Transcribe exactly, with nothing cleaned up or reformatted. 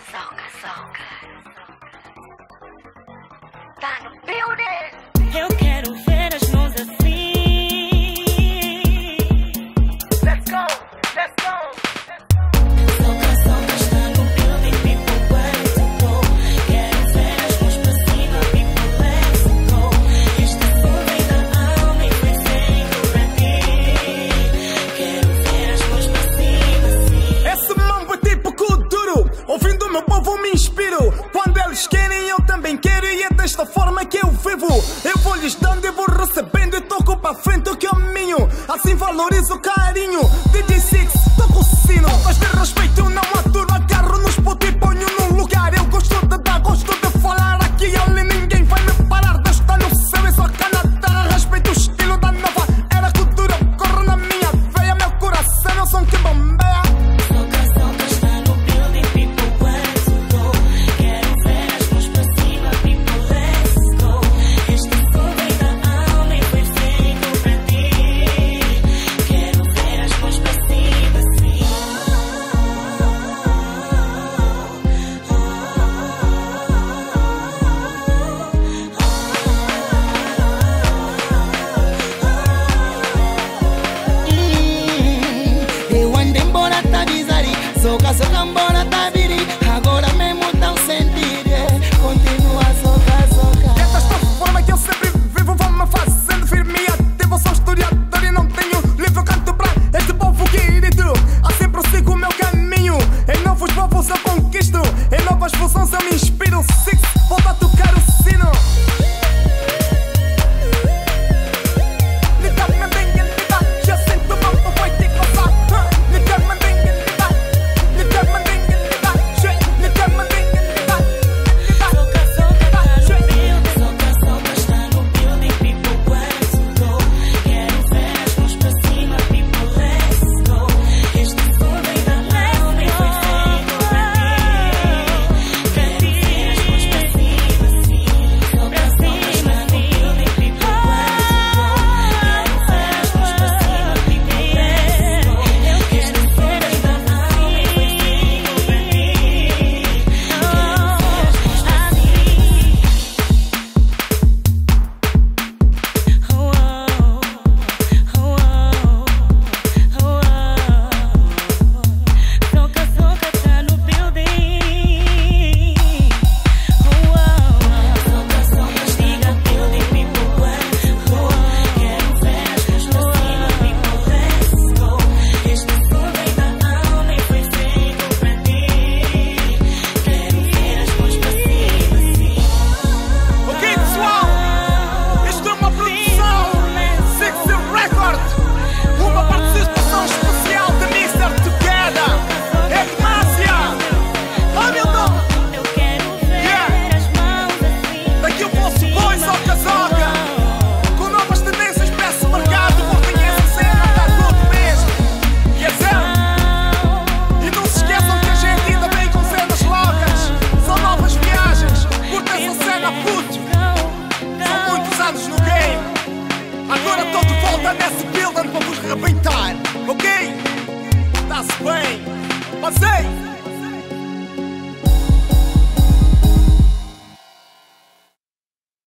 Zoca, Zoca. Tá no Bilden. Eu quero ver as mãos assim. Let's go, let's go. Zoca, Zoca está no Bilden, people, where to go? Quero ver as mãos pra cima, people, let's go. Este som vem da alma e foi feito pra ti. Quero ver as mãos pra cima, sim. Esse mambo é tipo Kuduro. Ouvindo o meu povo me inspiro. Quando eles querem eu também quero. E é desta forma que eu vivo. Eu vou lhes dando e vou recebendo. E toco pra frente o caminho. Assim valorizo o carinho. D J Six, toco o sino. Mas de respeito não aturo. Agarro nos putos e ponho num lugar. Eu gosto de dar, gosto de falar. Aqui e ali ninguém vai me parar. Deus está no céu e só cá na terra. Respeito o estilo da nova era cultura. Corre na minha veia, meu coração é o som que bombeia. Zoca, Zoca está no Bilden, people, where to go? Quero ver as mãos pra cima, people, let's go. Este som vem da alma e foi feito pra ti. Quero ver as mãos pra cima, sim. Eu ando embora, tá Ziri. Zoca, Zoca, embora, tá Ziri. Agora mesmo tão sentido. Continua, Zoca, Zoca. É desta forma que eu sempre vivo. Vou-me fazendo firme e ativo. Sou historiador e não tenho livro. Canto pra este povo querido. Assim prossigo o meu caminho. Em novos povos eu conquisto. Em novas funções eu me inspiro. Six, volto a tocar o sino. Já sinto o mambo, vai te gozar. Zoca, Zoca tá no Bilden, Zoca, Zoca está no Bilden, people, where to go? Quero ver as mãos pra cima, people, let's go. Este som vem da alma e foi feito pra ti. Quero ver as mãos pra cima, sim. Zoca, Zoca está no Bilden, people, where to go? Quero ver as mãos pra cima, people, let's go. Este som vem da alma e foi feito pra ti. Quero ver as mãos pra Zoca, Zoca tá no Bilden. Zoca, Zoca está no Bilden, people, where to go? Quero ver as mãos pra cima, people, let's go. Este som vem da alma e foi feito pra ti. Quero ver as mãos pra cima, sim. Ok, pessoal, isto é uma produção Six Record, uma participação especial de mister Together. É demasiado. Hamilton, Eu quero ver Yeah. as mãos assim. daqui o vosso boy Zoca, Zoca, com novas tendências para esse mercado. Porque essa cena está tudo mesmo. Yes, é. E não se esqueçam que a gente ainda vem com cenas loucas. São novas viagens. Curta essa cena, puto. São muitos anos no game. Agora estou de volta nesse building para vos rebentar. Ok? Está-se bem. Passei.